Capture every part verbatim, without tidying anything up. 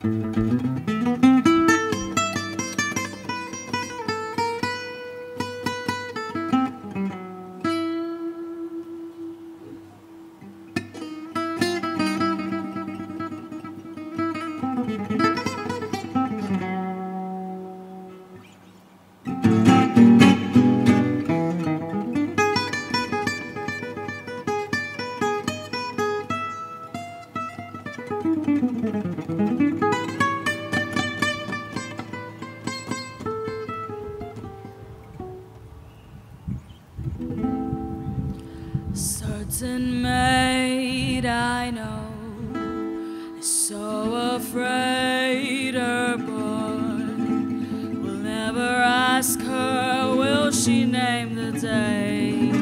Certain maid I know is so afraid her boy will never ask her, will she name the day?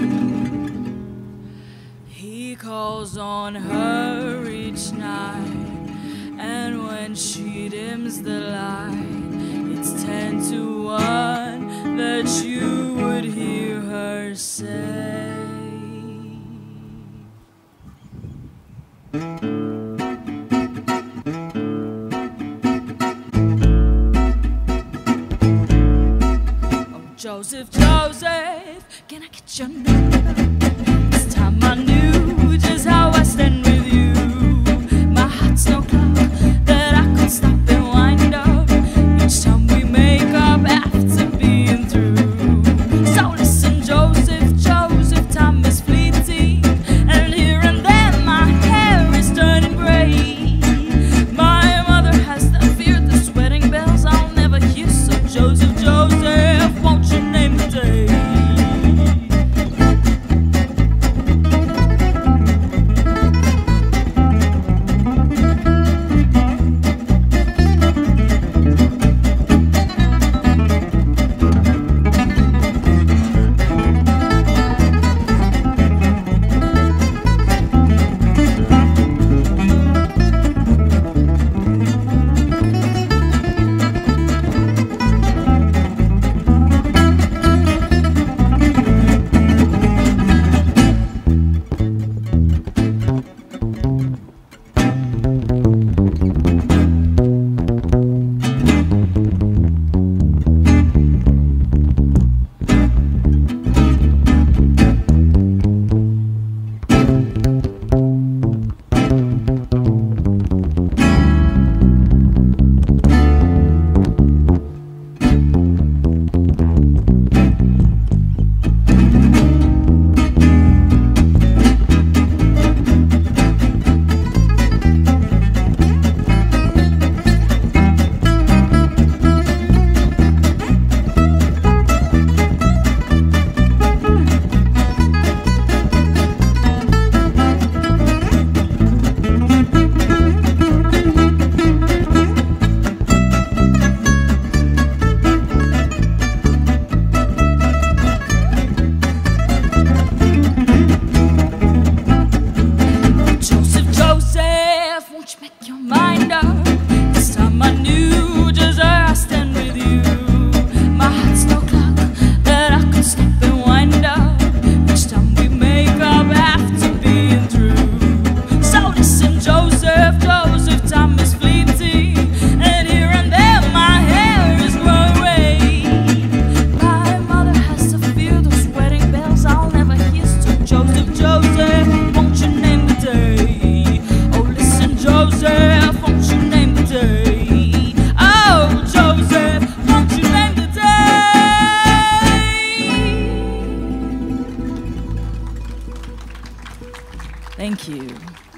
He calls on her each night, and when she dims the light, it's ten to one that you would hear her say. Joseph, Joseph, can I get your number? This time I knew just how I stand with you. My heart's no clock that I could stop and wind up each time we make up after being through. So listen, Joseph, Joseph, time is fleeting, and here and there my hair is turning gray. My mother has the fear, the sweating bells I'll never hear. So Joseph, Joseph, won't you name the day? Make your mind up. This time I knew just where I stand with you. My heart's no clock that I could stop and wind up each time we make up after being through. So listen, Joseph, Joseph, time is fleeting, and here and there my hair is growing. My mother has to fear those wedding bells I'll never hear. So Joseph, Joseph, won't you name the day? Oh, listen, Joseph, won't you name the day? Oh, Joseph, won't you name the day? Thank you.